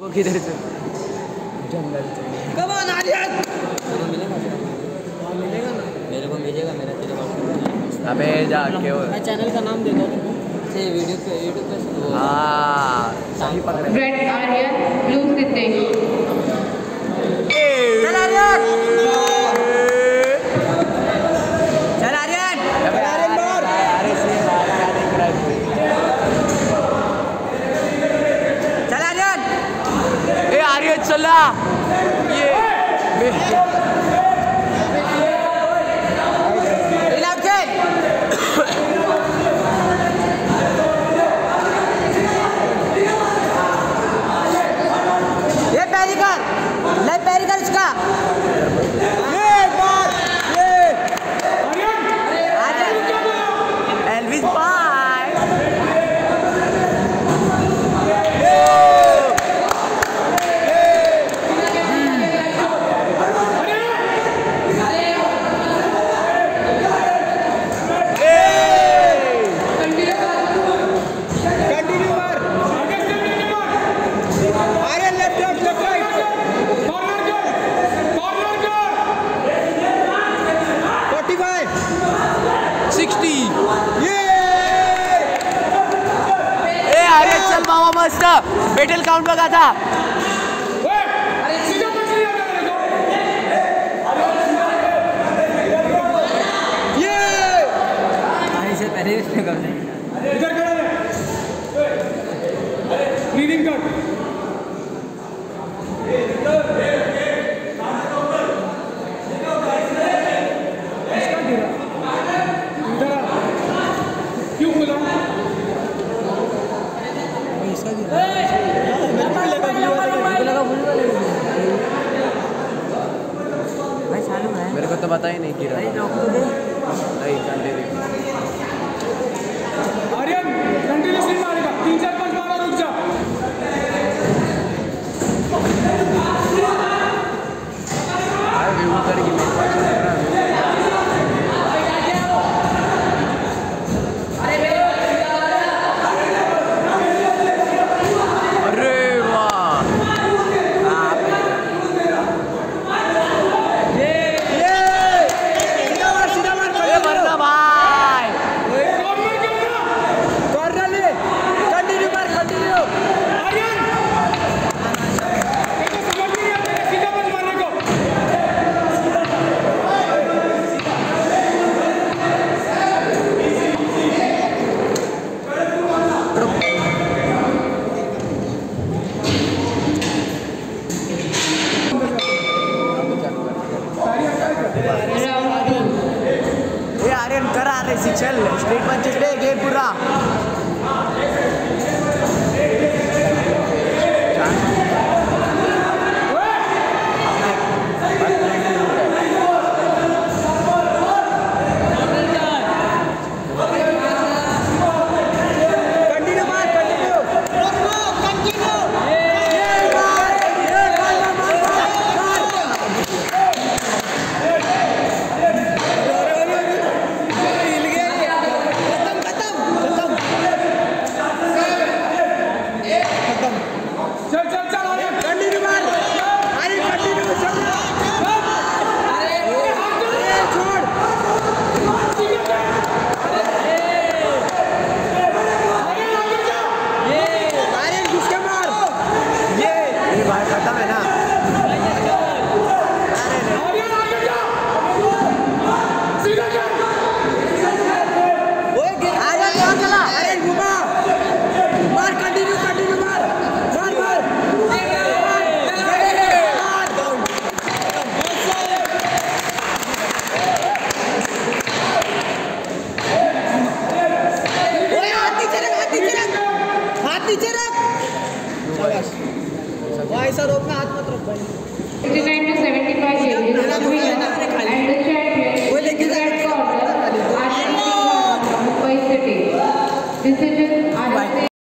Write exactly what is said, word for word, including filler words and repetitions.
किधर से जंगल से कब ऑन आर्यन मिलेगा मिलेगा ना मेरे को मिलेगा मेरा तेरे पास अबे जाके मैं चैनल का नाम दे दो से वीडियो पे यूट्यूब पे हां सही पकड़े रेड आर्यन ब्लू सिद्धेश चल आर्यन चल आर्यन अबे आर्यन बाहर अरे से बाहर क्या देख रहा है चल आर्यन ए आर्यन चला ये बैटल काउंट लगा था ये आने से पहले इसने कर दिया इधर खड़ा रहे रीडिंग कर मेरे को तो पता ही नहीं गिरा नहीं कंटिन्यू आर्यन कंटिन्यूअसली मारेगा तीन चार पांच मारा रुक जा यार व्यू करेगी मेरे पास चल स्ट्रीट पंचेस ले गेट पूरा ऐसा रोकना हाथ मत रख भाई।